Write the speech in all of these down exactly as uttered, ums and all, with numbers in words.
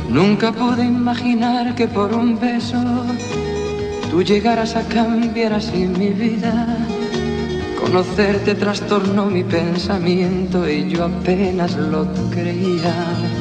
Nunca pude imaginar que por un beso tú llegaras a cambiar así mi vida. Conocerte trastornó mi pensamiento y yo apenas lo creía.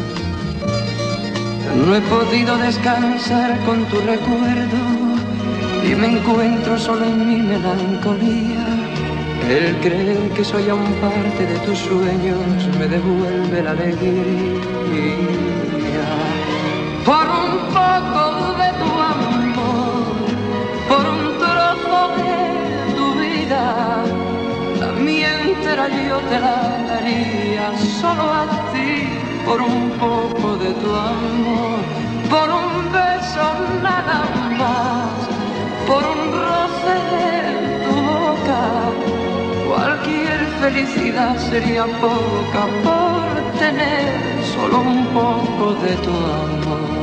No he podido descansar con tu recuerdo y me encuentro solo en mi melancolía. El creer que soy aún parte de tus sueños me devuelve la alegría. Por un poco de tu amor, por un trozo de tu vida, la mía entera yo te la daría solo a ti. Por un poco de tu amor, por un beso nada más, por un roce de tu boca, cualquier felicidad sería poca por tener solo un poco de tu amor.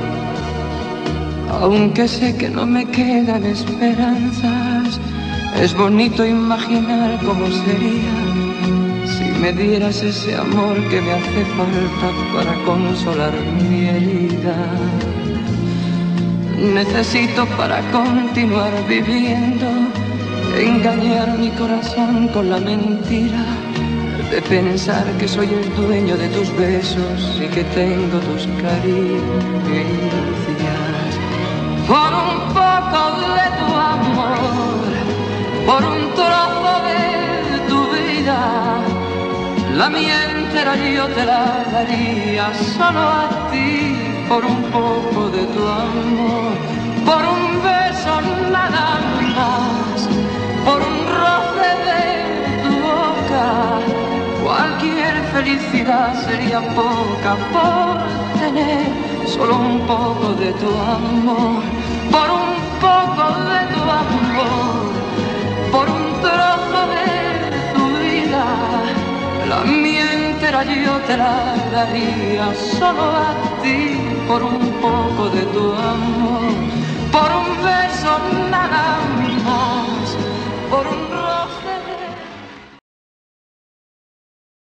Aunque sé que no me quedan esperanzas, es bonito imaginar cómo sería si me dieras ese amor que me hace falta para consolar mi herida. Necesito para continuar viviendo engañar mi corazón con la mentira de pensar que soy el dueño de tus besos y que tengo tus caricias. Por un poco de tu amor, por un trozo de tu vida, la mía entera yo te la daría solo a ti. Por un poco de tu amor, por un beso nada más, por un roce de tu boca, cualquier felicidad sería poca por tener solo un poco de tu amor. Por un poco de tu amor, por un trozo de tu vida, la mía entera yo te la daría solo a ti. Por un poco de tu amor, por un beso